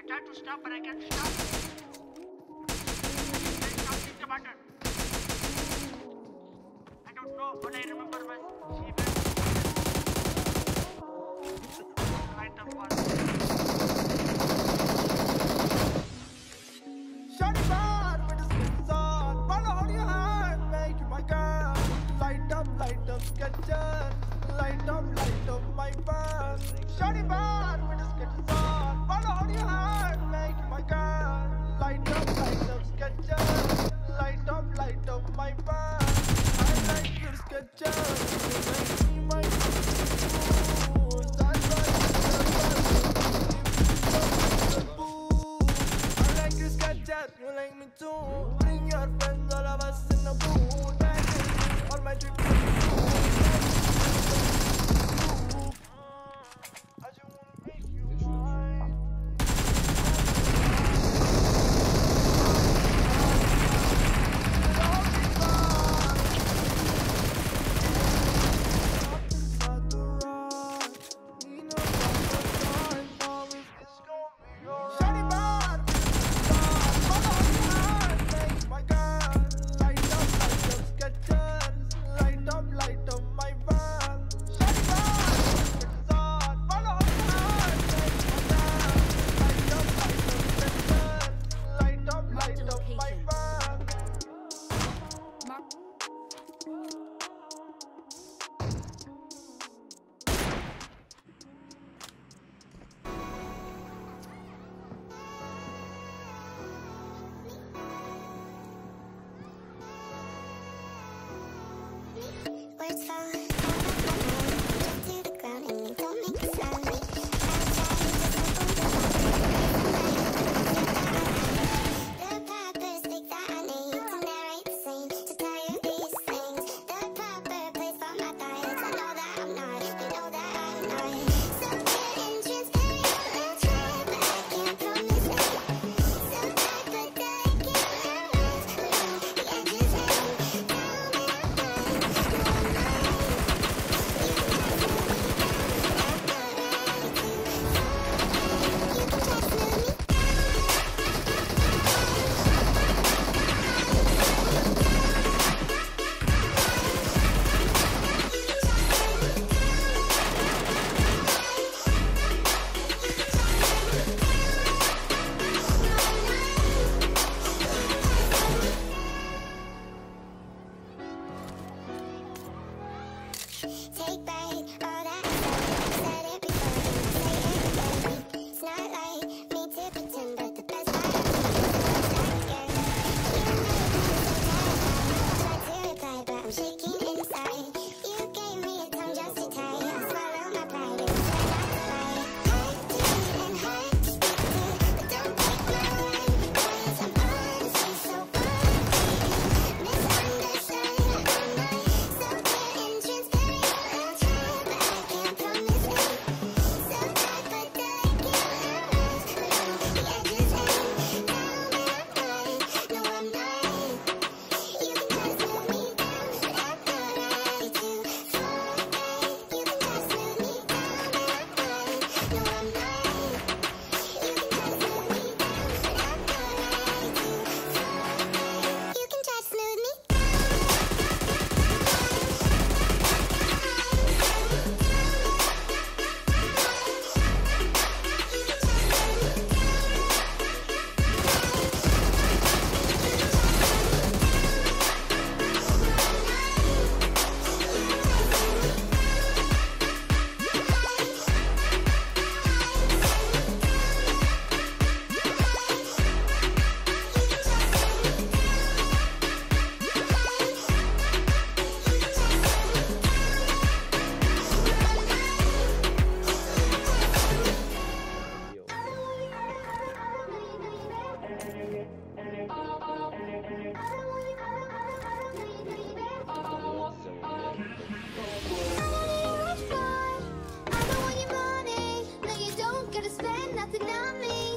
tried to stop, but I can't stop. I can't hit the button. I don't know, but I remember when she went right up one. Shawty bad with the skins on. Follow hold your hand, make you my girl. Light up, Skechers. Light up, my band. Shawty bad with the skins on. Follow hold your hand, make you my girl. Light up, Skechers. Light up, my band. I like your Skechers. You make me my booze. I like your Skechers. You like me too. Bring your friends, all of us in the booth. All my tricks. Words fall to the ground and you don't make a sound. The proper stick that I need to narrate the scene, to tell you these things. The proper place for my thoughts. I know that I'm not, you know that I'm not. So clear and transparent, I'll try, but I can't promise that. So tight, but I can't realize around the edges and down and take back all that I said it before, say it again. It's not like me to pretend, but the best I have is I tried to reply, but I'm shaking inside. You gave me a tongue just to tie. I swallow my pride and try not to lie. Hard to eat and hard to speak to, but don't take my line, because I'm honestly so funny. Misunderstood, I'm not so clear and transparent. I'll try, but I can't promise it. So tight, but I can't realize around the edges and down and I'm not. No, I'm not. You can try to slow me down, but I'm not ready to fall back. You can try to slow me down, but I'm not. No, I'm not. You can try to slow me down, but I'm not ready to fall back. You can try to smooth me down. I don't want your money, no you don't gotta spend nothing on me.